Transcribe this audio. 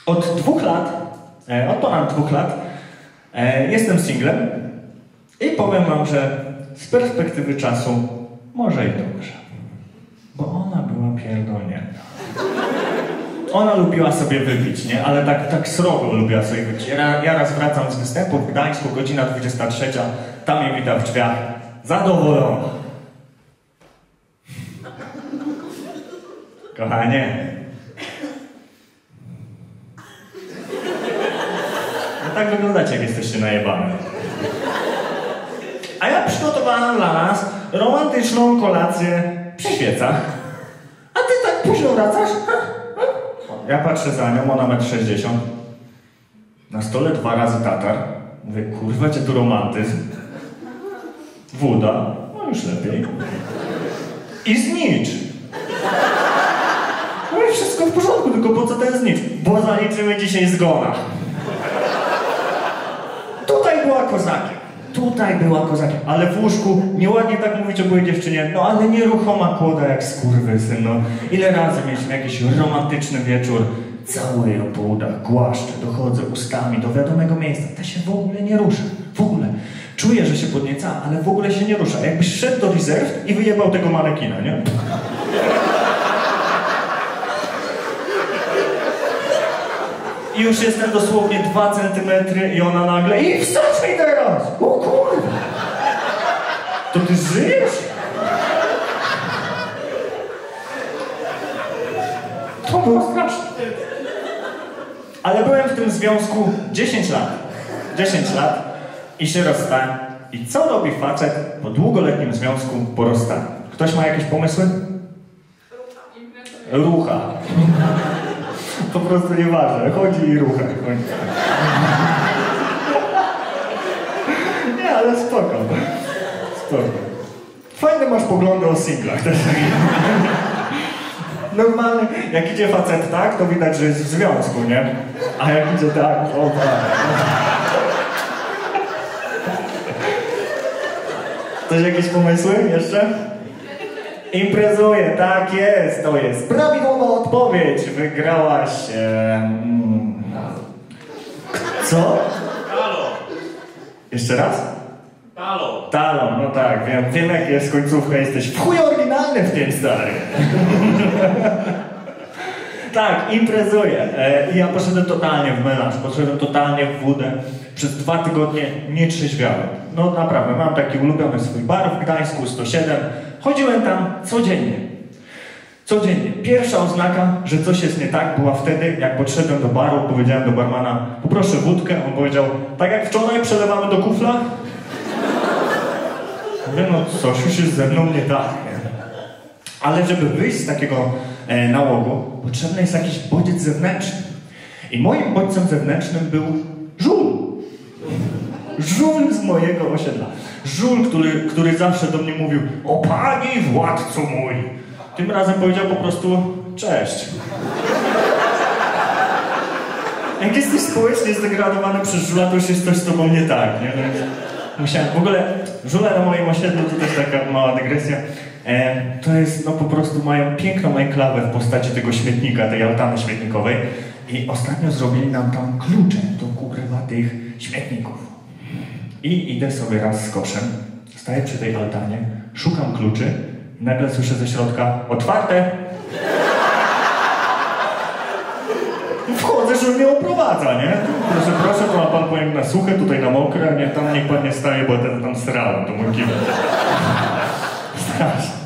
Od ponad 2 lat jestem singlem i powiem wam, że z perspektywy czasu może i dobrze. Bo ona była pierdolnięta. Ona lubiła sobie wypić, nie? Ale tak srogo lubiła sobie wypić. Ja raz wracam z występu w Gdańsku, godzina 23, tam mnie wita w drzwiach. Zadowolona. Kochanie. No tak wyglądacie, jak jesteście najebane. A ja przygotowałam dla nas romantyczną kolację przy świecach. A ty tak późno wracasz? Ja patrzę za nią, ona 1,60 m. Na stole 2 razy tatar. Mówię, kurwa, gdzie tu romantyzm? Woda, no już lepiej. I znicz. Mówię, wszystko w porządku, tylko po co ten znicz? Bo zaliczymy dzisiaj zgona. Tutaj była kozakiem, ale w łóżku, nieładnie tak mówić o byłej dziewczynie, no ale nieruchoma kłoda jak skurwysyn, no. Ile razy mieliśmy jakiś romantyczny wieczór, całuję ją po udach, głaszczę, dochodzę ustami do wiadomego miejsca, ta się w ogóle nie rusza, w ogóle. Czuję, że się podnieca, ale w ogóle się nie rusza, jakbyś szedł do Reserve i wyjebał tego manekina, nie? I już jestem dosłownie 2 centymetry i ona nagle i wstać mi teraz! O kurwa! To ty żyjesz? To było straszne. Ale byłem w tym związku 10 lat. 10 lat i się rozstałem. I co robi facet po długoletnim związku po rozstaniu? Ktoś ma jakieś pomysły? Rucha. Po prostu nieważne, chodzi i rucha. Nie, ale spoko. Spoko. Fajne masz poglądy o singlach też. Normalnie, jak idzie facet tak, to widać, że jest w związku, nie? A jak idzie tak, o tak. Coś jakieś pomysły jeszcze? Imprezuję, tak jest, to jest prawidłowa odpowiedź. Wygrałaś... Co? Talon. Jeszcze raz? Talon. Talon, no tak, wiem jak jest końcówka, jesteś w chuj oryginalny w tym, stary. Tak, imprezuję. I ja poszedłem totalnie w melanż, poszedłem totalnie w wódę. Przez 2 tygodnie nie trzeźwiałem. No naprawdę, mam taki ulubiony swój bar w Gdańsku, 107. Chodziłem tam codziennie. Codziennie. Pierwsza oznaka, że coś jest nie tak, była wtedy, jak podszedłem do baru, powiedziałem do barmana, poproszę wódkę. On powiedział, tak jak wczoraj przelewamy do kufla? Mówię, no coś już jest ze mną nie tak. Nie? Ale żeby wyjść z takiego nałogu, potrzebny jest jakiś bodziec zewnętrzny. I moim bodźcem zewnętrznym był żul. Żul z mojego osiedla. Żul, który zawsze do mnie mówił, o pani władco mój. Tym razem powiedział po prostu, cześć. Jak jesteś społecznie zdegradowany przez żula, to już jest coś z tobą nie tak, nie? Musiałem, w ogóle żule na moim osiedlu, to też taka mała dygresja, to jest, no po prostu mają piękną enklawę w postaci tego śmietnika, tej altany śmietnikowej i ostatnio zrobili nam tam klucze do kurwa tych śmietników. I idę sobie raz z koszem, staję przy tej altanie, szukam kluczy i nagle słyszę ze środka, otwarte! Wchodzę, żeby mnie oprowadza, nie? Proszę, to ma pan powiem na suche, tutaj na mokre, a niech pan nie staje, bo ten tam srałem, to mój kibel. Strasznie.